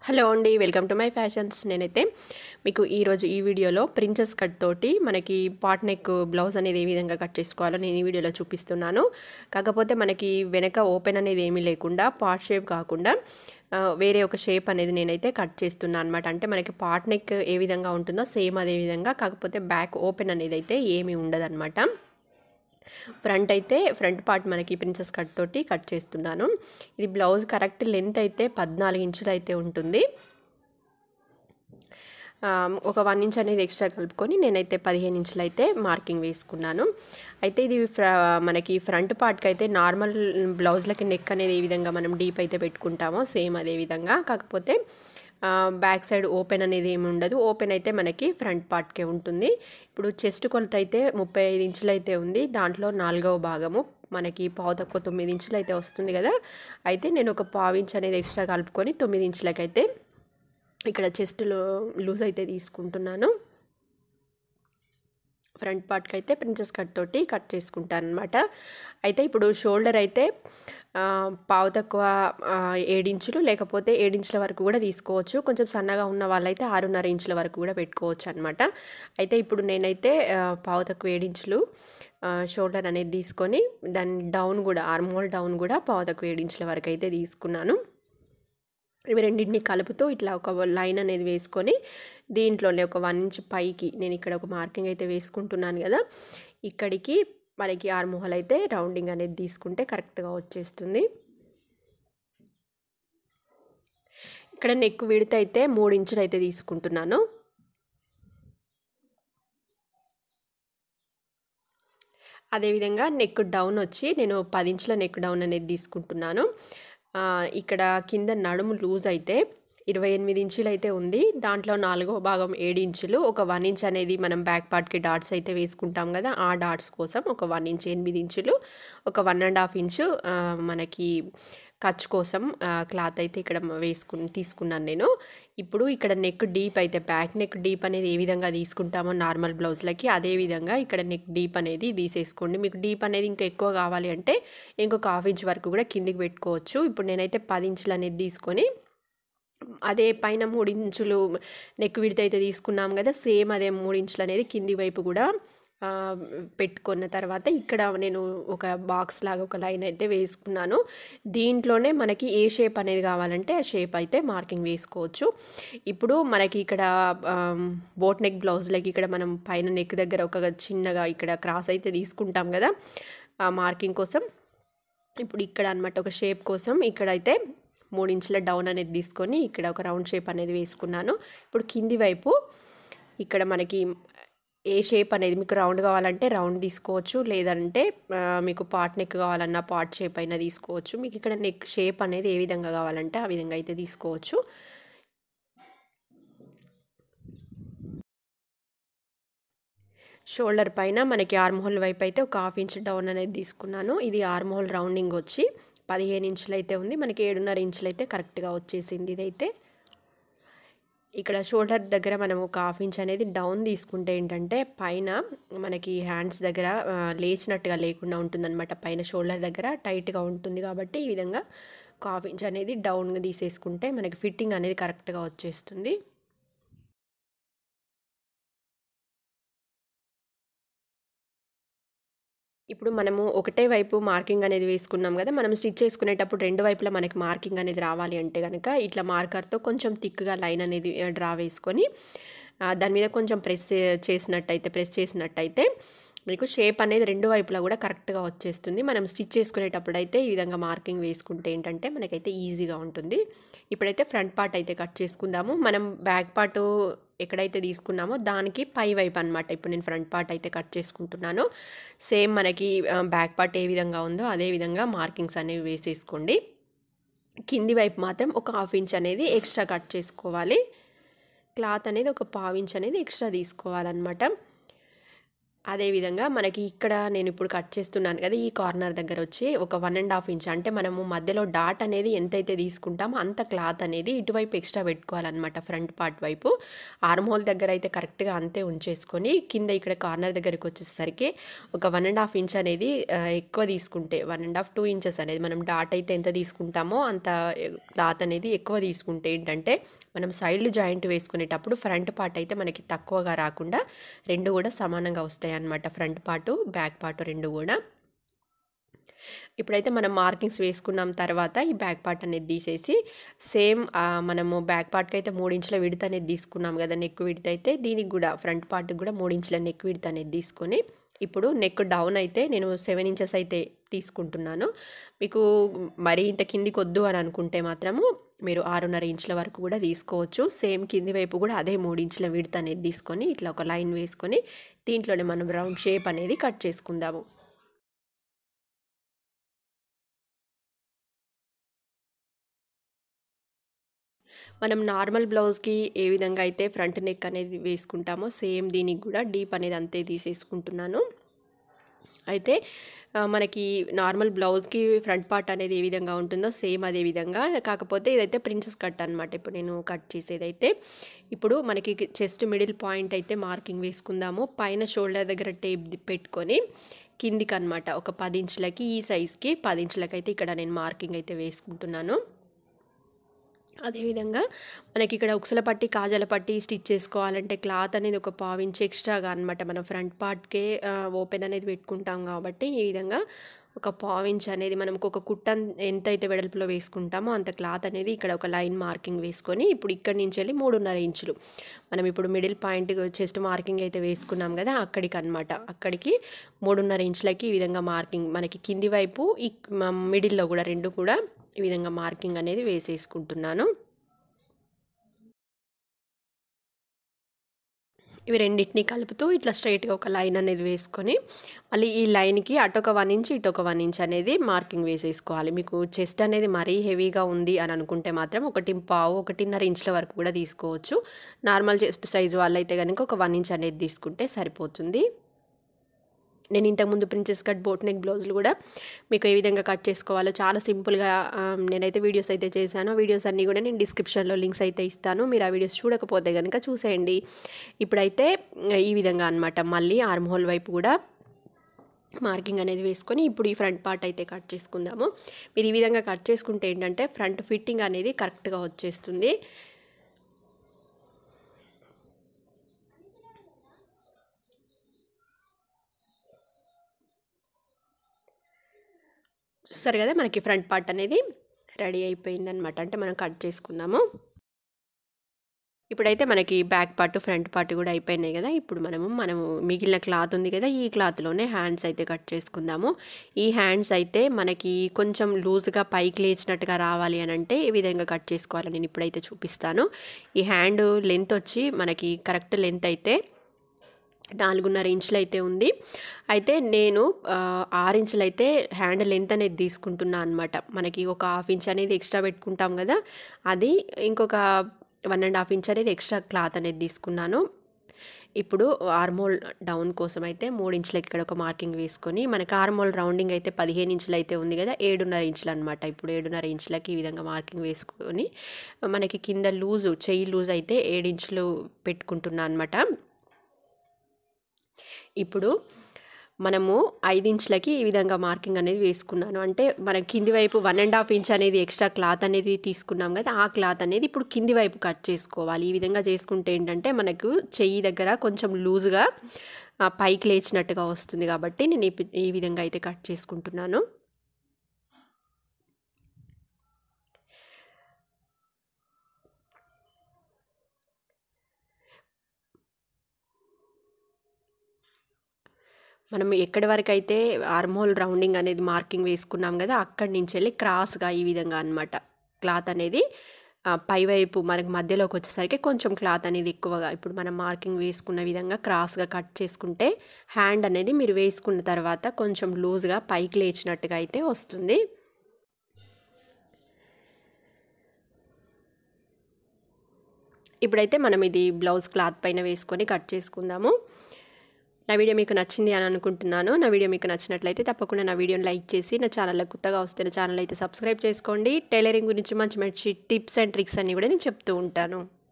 Hello అండి, welcome to my fashions. నేనైతే మీకు ఈరోజు ఈ వీడియోలో ప్రిన్సెస్ కట్ తోటి మనకి పాట్ నెక్ బ్లౌజ్ అనేది ఏ విధంగా కట్ చేసుకోవాలో నేను ఈ వీడియోలో చూపిస్తున్నాను. కాకపోతే మనకి వెనక ఓపెన్ అనేది ఏమీ లేకుండా పాట్ షేప్ కాకుండా వేరే ఒక షేప్ అనేది నేనైతే కట్ చేస్తున్నాను అనమాట. అంటే మనకి పాట్ నెక్ ఏ విధంగా ఉంటుందో సేమ్ అదే విధంగా, కాకపోతే బ్యాక్ ఓపెన్ అనేది అయితే ఏమీ ఉండదన్నమాట. ఫ్రంట్ పార్ట్ మనకి ప్రిన్సెస్ కట్ తోటి కట్ చేస్తున్నాను. ఇది బ్లౌజ్ కరెక్ట్ లెంత్ అయితే 14 ఇంచులు అయితే ఉంటుంది. ఒక 1 ఇంచ్ అనేది ఎక్స్ట్రా కలుపుకొని నేనైతే 15 ఇంచులు అయితే మార్కింగ్ వేసుకున్నాను. అయితే ఇది మనకి ఫ్రంట్ పార్ట్కి అయితే నార్మల్ బ్లౌజ్లకి నెక్ అనేది ఏ విధంగా మనం డీప్ అయితే పెట్టుకుంటామో సేమ్ అదే విధంగా, కాకపోతే బ్యాక్ సైడ్ ఓపెన్ అనేది ఏమి ఉండదు. ఓపెన్ అయితే మనకి ఫ్రంట్ పార్ట్కే ఉంటుంది. ఇప్పుడు చెస్ట్ కొలత అయితే 35 ఇంచులు అయితే ఉంది. దాంట్లో 4వ భాగము మనకి తక్కువ 9 ఇంచులు అయితే వస్తుంది కదా. అయితే నేను ఒక 1/2 ఇంచ్ అనేది ఎక్స్ట్రా కలుపుకొని 9 ఇంచులకైతే ఇక్కడ చెస్ట్లో లూజ్ అయితే తీసుకుంటున్నాను. ఫ్రంట్ పార్ట్కి అయితే ప్రిన్సెస్ కట్ తోటి కట్ చేసుకుంటాను అనమాట. అయితే ఇప్పుడు షోల్డర్ అయితే తక్కువ 7 ఇంచులు లేకపోతే 7 ఇంచుల వరకు కూడా తీసుకోవచ్చు. కొంచెం సన్నగా ఉన్న వాళ్ళైతే 6.5 ఇంచుల వరకు కూడా పెట్టుకోవచ్చు అనమాట. అయితే ఇప్పుడు నేనైతే తక్కువ 7 ఇంచులు షోల్డర్ అనేది తీసుకొని దాని డౌన్ కూడా ఆర్మోల్ డౌన్ కూడా తక్కువ 7 ఇంచుల వరకు అయితే తీసుకున్నాను. ఇవి రెండింటిని కలుపుతూ ఇట్లా ఒక లైన్ అనేది వేసుకొని దీంట్లోనే ఒక 1 ఇంచ్ పైకి నేను ఇక్కడ ఒక మార్కింగ్ అయితే వేసుకుంటున్నాను కదా. ఇక్కడికి మనకి ఆర్మోల్ అయితే రౌండింగ్ అనేది తీసుకుంటే కరెక్ట్గా వచ్చేస్తుంది. ఇక్కడ నెక్ విడ్త్ అయితే 3 ఇంచులు అయితే తీసుకుంటున్నాను. అదేవిధంగా నెక్ డౌన్ వచ్చి నేను 10 ఇంచుల నెక్ డౌన్ అనేది తీసుకుంటున్నాను. ఇక్కడ కింద నడుము లూజ్ అయితే 28 ఇంచులు అయితే ఉంది. దాంట్లో 4వ భాగం 7 ఇంచులు, ఒక 1 ఇంచ్ అనేది మనం బ్యాక్ పార్ట్కి డాట్స్ అయితే వేసుకుంటాం కదా, ఆ డాట్స్ కోసం ఒక 1 ఇంచ్ 8 ఇంచులు, ఒక 1.5 ఇంచు మనకి ఖర్చు కోసం క్లాత్ అయితే ఇక్కడ తీసుకున్నాను నేను. ఇప్పుడు ఇక్కడ నెక్ డీప్ అయితే బ్యాక్ నెక్ డీప్ అనేది ఏ విధంగా తీసుకుంటామో నార్మల్ బ్లౌజ్లకి అదే విధంగా ఇక్కడ నెక్ డీప్ అనేది తీసేసుకోండి. మీకు డీప్ అనేది ఇంకా ఎక్కువ కావాలి అంటే ఇంకొక 1/2 ఇంచ్ వరకు కూడా కిందికి పెట్టుకోవచ్చు. ఇప్పుడు నేనైతే 10 ఇంచులు అనేది తీసుకొని అదే పైన 3 ఇంచులు నెక్ విడ్త్ అయితే తీసుకున్నాం కదా, సేమ్ అదే 3 ఇంచులు అనేది కింది వైపు కూడా పెట్టుకున్న తర్వాత ఇక్కడ నేను ఒక బాక్స్ లాగా ఒక లైన్ అయితే వేసుకున్నాను. దీంట్లోనే మనకి ఏ షేప్ అనేది కావాలంటే ఆ షేప్ అయితే మార్కింగ్ వేసుకోవచ్చు. ఇప్పుడు మనకి ఇక్కడ బోట్ నెక్ బ్లౌజ్లకి ఇక్కడ మనం పైన నెక్ దగ్గర ఒక చిన్నగా ఇక్కడ క్రాస్ అయితే తీసుకుంటాం కదా మార్కింగ్ కోసం. ఇప్పుడు ఇక్కడ అనమాట ఒక షేప్ కోసం ఇక్కడైతే 3 ఇంచుల డౌన్ అనేది తీసుకొని ఇక్కడ ఒక రౌండ్ షేప్ అనేది వేసుకున్నాను. ఇప్పుడు కింది వైపు ఇక్కడ మనకి ఏ షేప్ అనేది మీకు రౌండ్ కావాలంటే రౌండ్ తీసుకోవచ్చు, లేదంటే మీకు పాట్ నెక్ కావాలన్నా పాట్ షేప్ అయినా తీసుకోవచ్చు. మీకు ఇక్కడ నెక్ షేప్ అనేది ఏ విధంగా కావాలంటే ఆ విధంగా అయితే తీసుకోవచ్చు. షోల్డర్ పైన మనకి ఆర్మోల్ వైపు అయితే ఒక 1/2 ఇంచ్ డౌన్ అనేది తీసుకున్నాను. ఇది ఆర్మోల్ రౌండింగ్ వచ్చి 15 ఇంచులు అయితే ఉంది. మనకి 7.5 ఇంచులు అయితే కరెక్ట్గా వచ్చేసింది. ఇదైతే ఇక్కడ షోల్డర్ దగ్గర మనం ఒక 1/2 ఇంచ్ అనేది డౌన్ తీసుకుంటే ఏంటంటే పైన మనకి హ్యాండ్స్ దగ్గర లేచినట్టుగా లేకుండా ఉంటుందన్నమాట. పైన షోల్డర్ దగ్గర టైట్గా ఉంటుంది కాబట్టి ఈ విధంగా ఒక 1/2 ఇంచ్ అనేది డౌన్గా తీసేసుకుంటే మనకి ఫిట్టింగ్ అనేది కరెక్ట్గా వచ్చేస్తుంది. ఇప్పుడు మనము ఒకటే వైపు మార్కింగ్ అనేది వేసుకున్నాం కదా, మనం స్టిచ్ చేసుకునేటప్పుడు 2 వైపులా మనకి మార్కింగ్ అనేది రావాలి అంటే కనుక ఇట్లా మార్కర్తో కొంచెం థిక్గా లైన్ అనేది డ్రా వేసుకొని దాని మీద కొంచెం ప్రెస్ చేసినట్టయితే మీకు షేప్ అనేది 2 వైపులా కూడా కరెక్ట్గా వచ్చేస్తుంది. మనం స్టిచ్ చేసుకునేటప్పుడు అయితే ఈ విధంగా మార్కింగ్ వేసుకుంటే ఏంటంటే మనకైతే ఈజీగా ఉంటుంది. ఇప్పుడైతే ఫ్రంట్ పార్ట్ అయితే కట్ చేసుకుందాము. మనం బ్యాక్ పార్ట్ ఎక్కడైతే తీసుకున్నామో దానికి పై వైపు అనమాట. ఇప్పుడు నేను ఫ్రంట్ పార్ట్ అయితే కట్ చేసుకుంటున్నాను. సేమ్ మనకి బ్యాక్ పార్ట్ ఏ విధంగా ఉందో అదే విధంగా మార్కింగ్స్ అనేవి వేసేసుకోండి. కింది వైపు మాత్రం ఒక 1/2 ఇంచ్ అనేది ఎక్స్ట్రా కట్ చేసుకోవాలి. క్లాత్ అనేది ఒక 1/2 ఇంచ్ అనేది ఎక్స్ట్రా తీసుకోవాలన్నమాట. అదేవిధంగా మనకి ఇక్కడ నేను ఇప్పుడు కట్ చేస్తున్నాను కదా, ఈ కార్నర్ దగ్గర వచ్చి ఒక 1.5 ఇంచ్, అంటే మనము మధ్యలో డాట్ అనేది ఎంతైతే తీసుకుంటామో అంత క్లాత్ అనేది ఇటువైపు ఎక్స్ట్రా పెట్టుకోవాలన్నమాట. ఫ్రంట్ పార్ట్ వైపు ఆర్మ్ హోల్ దగ్గర అయితే కరెక్ట్గా అంతే ఉంచేసుకొని కింద ఇక్కడ కార్నర్ దగ్గరికి వచ్చేసరికి ఒక 1.5 ఇంచ్ అనేది ఎక్కువ తీసుకుంటే 1.5 2 ఇంచెస్ అనేది మనం డాట్ అయితే ఎంత తీసుకుంటామో అంత క్లాత్ అనేది ఎక్కువ తీసుకుంటే ఏంటంటే మనం సైడ్లు జాయింట్ వేసుకునేటప్పుడు ఫ్రంట్ పార్ట్ అయితే మనకి తక్కువగా రాకుండా రెండు కూడా సమానంగా వస్తాయి అన్నమాట. ఫ్రంట్ పార్టు బ్యాక్ పార్టు రెండు కూడా. ఇప్పుడైతే మనం మార్కింగ్స్ వేసుకున్నాం తర్వాత ఈ బ్యాక్ పార్ట్ అనేది తీసేసి సేమ్ మనము బ్యాక్ పార్ట్కి అయితే 3 ఇంచుల విడ్త్ అనేది తీసుకున్నాం కదా, నెక్ విడ్త్ అయితే దీనికి కూడా ఫ్రంట్ పార్ట్కి కూడా 3 ఇంచుల నెక్ విడ్త్ అనేది తీసుకొని ఇప్పుడు నెక్ డౌన్ అయితే నేను 7 ఇంచెస్ అయితే తీసుకుంటున్నాను. మీకు మరీ ఇంత కిందికి వద్దు అని అనుకుంటే మాత్రము మీరు 6.5 ఇంచుల వరకు కూడా తీసుకోవచ్చు. సేమ్ కింది వైపు కూడా అదే 3 ఇంచుల విడ్త్ అనేది తీసుకొని ఇట్లా ఒక లైన్ వేసుకొని దీంట్లోనే మనం రౌండ్ షేప్ అనేది కట్ చేసుకుందాము. మనం నార్మల్ బ్లౌజ్కి ఏ విధంగా అయితే ఫ్రంట్ నెక్ అనేది వేసుకుంటామో సేమ్ దీనికి కూడా డీప్ అనేది అంతే తీసేసుకుంటున్నాను. అయితే మనకి నార్మల్ బ్లౌజ్కి ఫ్రంట్ పార్ట్ అనేది ఏ విధంగా ఉంటుందో సేమ్ అదే విధంగా, కాకపోతే ఇదైతే ప్రిన్సెస్ కట్ అనమాట. ఇప్పుడు నేను కట్ చేసేదైతే ఇప్పుడు మనకి చెస్ట్ మిడిల్ పాయింట్ అయితే మార్కింగ్ వేసుకుందాము. పైన షోల్డర్ దగ్గర టేప్ పెట్టుకొని కిందికి అనమాట ఒక 10 ఇంచులకి ఈ సైజ్కి 10 ఇంచులకి అయితే ఇక్కడ నేను మార్కింగ్ అయితే వేసుకుంటున్నాను. అదేవిధంగా మనకి ఇక్కడ ఉక్సుల పట్టి కాజల పట్టి స్టిచ్ చేసుకోవాలంటే క్లాత్ అనేది ఒక 1/4 ఇంచ్ ఎక్స్ట్రాగా అనమాట. మనం ఫ్రంట్ పార్ట్కే ఓపెన్ అనేది పెట్టుకుంటాం కాబట్టి ఈ విధంగా ఒక 1/4 ఇంచ్ అనేది మనం ఒక కుట్ట ఎంతైతే వెడల్పులో వేసుకుంటామో అంత క్లాత్ అనేది ఇక్కడ ఒక లైన్ మార్కింగ్ వేసుకొని ఇప్పుడు ఇక్కడి నుంచి వెళ్ళి 3.5 ఇంచులు మనం ఇప్పుడు మిడిల్ పాయింట్ చెస్ట్ మార్కింగ్ అయితే వేసుకున్నాం కదా అక్కడికి అనమాట. అక్కడికి 3.5 ఇంచులకి ఈ విధంగా మార్కింగ్ మనకి కింది వైపు ఈ మిడిల్లో కూడా రెండు కూడా ఈ విధంగా మార్కింగ్ అనేది వేసేసుకుంటున్నాను. ఇవి రెండింటిని కలుపుతూ ఇట్లా స్ట్రైట్గా ఒక లైన్ అనేది వేసుకొని మళ్ళీ ఈ లైన్కి అటొక 1 ఇంచ్ ఇటొక 1 ఇంచ్ అనేది మార్కింగ్ వేసేసుకోవాలి. మీకు చెస్ట్ అనేది మరీ హెవీగా ఉంది అని అనుకుంటే మాత్రం 1.5 1.5 ఇంచుల వరకు కూడా తీసుకోవచ్చు. నార్మల్ చెస్ట్ సైజు వాళ్ళైతే కనుక ఒక 1 ఇంచ్ అనేది తీసుకుంటే సరిపోతుంది. నేను ఇంతకుముందు ప్రిన్సెస్ కట్ బోట్ నెక్ బ్లౌజులు కూడా మీకు ఏ విధంగా కట్ చేసుకోవాలో చాలా సింపుల్గా నేనైతే వీడియోస్ అయితే చేశాను. వీడియోస్ అన్నీ కూడా నేను డిస్క్రిప్షన్లో లింక్స్ అయితే ఇస్తాను. మీరు ఆ వీడియోస్ చూడకపోతే కనుక చూసేయండి. ఇప్పుడైతే ఈ విధంగా అనమాట మళ్ళీ ఆర్మ్ హోల్ వైపు కూడా మార్కింగ్ అనేది వేసుకొని ఇప్పుడు ఈ ఫ్రంట్ పార్ట్ అయితే కట్ చేసుకుందాము. మీరు ఈ విధంగా కట్ చేసుకుంటే ఏంటంటే ఫ్రంట్ ఫిట్టింగ్ అనేది కరెక్ట్గా వచ్చేస్తుంది. చూసారు కదా మనకి ఫ్రంట్ పార్ట్ అనేది రెడీ అయిపోయిందనమాట. అంటే మనం కట్ చేసుకున్నాము. ఇప్పుడైతే మనకి బ్యాక్ పార్ట్ ఫ్రంట్ పార్ట్ కూడా అయిపోయినాయి కదా. ఇప్పుడు మనము మిగిలిన క్లాత్ ఉంది కదా, ఈ క్లాత్లోనే హ్యాండ్స్ అయితే కట్ చేసుకుందాము. ఈ హ్యాండ్స్ అయితే మనకి కొంచెం లూజ్గా పైకి లేచినట్టుగా రావాలి అని అంటే ఈ విధంగా కట్ చేసుకోవాలని నేను ఇప్పుడైతే చూపిస్తాను. ఈ హ్యాండ్ లెంత్ వచ్చి మనకి కరెక్ట్ లెంత్ అయితే 4.5 ఇంచులు అయితే ఉంది. అయితే నేను 6 ఇంచులు అయితే హ్యాండ్ లెంత్ అనేది తీసుకుంటున్నాను అనమాట. మనకి ఒక 1/2 ఇంచ్ అనేది ఎక్స్ట్రా పెట్టుకుంటాం కదా, అది ఇంకొక 1.5 ఇంచ్ అనేది ఎక్స్ట్రా క్లాత్ అనేది తీసుకున్నాను. ఇప్పుడు ఆర్మోల్ డౌన్ కోసం అయితే 3 ఇంచులకి ఇక్కడ ఒక మార్కింగ్ వేసుకొని మనకి ఆర్మోల్ రౌండింగ్ అయితే 15 ఇంచులు అయితే ఉంది కదా, 7.5 ఇంచులు అనమాట. ఇప్పుడు 7.5 ఇంచులకి ఈ విధంగా మార్కింగ్ వేసుకొని మనకి కింద లూజు చెయ్యి లూజ్ అయితే 7 ఇంచులు పెట్టుకుంటున్నాను అనమాట. ఇప్పుడు మనము 5 ఇంచులకి ఈ విధంగా మార్కింగ్ అనేది వేసుకున్నాను. అంటే మన కింది వైపు 1.5 ఇంచ్ అనేది ఎక్స్ట్రా క్లాత్ అనేది తీసుకున్నాం కదా, ఆ క్లాత్ అనేది ఇప్పుడు కింది వైపు కట్ చేసుకోవాలి. ఈ విధంగా చేసుకుంటే ఏంటంటే మనకు చెయ్యి దగ్గర కొంచెం లూజ్గా పైకి లేచినట్టుగా వస్తుంది. కాబట్టి నేను ఈ విధంగా అయితే కట్ చేసుకుంటున్నాను. మనం ఎక్కడి వరకు అయితే ఆర్మ్ హోల్ రౌండింగ్ అనేది మార్కింగ్ వేసుకున్నాం కదా, అక్కడి నుంచి వెళ్ళి క్రాస్గా ఈ విధంగా అనమాట క్లాత్ అనేది పైవైపు మనకు మధ్యలోకి వచ్చేసరికి కొంచెం క్లాత్ అనేది ఎక్కువగా ఇప్పుడు మనం మార్కింగ్ వేసుకున్న విధంగా క్రాస్గా కట్ చేసుకుంటే హ్యాండ్ అనేది మీరు వేసుకున్న తర్వాత కొంచెం లూజ్గా పైకి లేచినట్టుగా అయితే వస్తుంది. ఇప్పుడైతే మనం ఇది బ్లౌజ్ క్లాత్ పైన వేసుకొని కట్ చేసుకుందాము. నా వీడియో మీకు నచ్చింది అని అనుకుంటున్నాను. నా వీడియో మీకు నచ్చినట్లయితే తప్పకుండా నా వీడియోని లైక్ చేసి నా ఛానల్‌లో కొత్తగా వస్తే నా ఛానల్ అయితే సబ్స్క్రైబ్ చేసుకోండి. టైలరింగ్ గురించి మంచి మంచి టిప్స్ అండ్ ట్రిక్స్ అన్నీ కూడా నేను చెప్తూ ఉంటాను.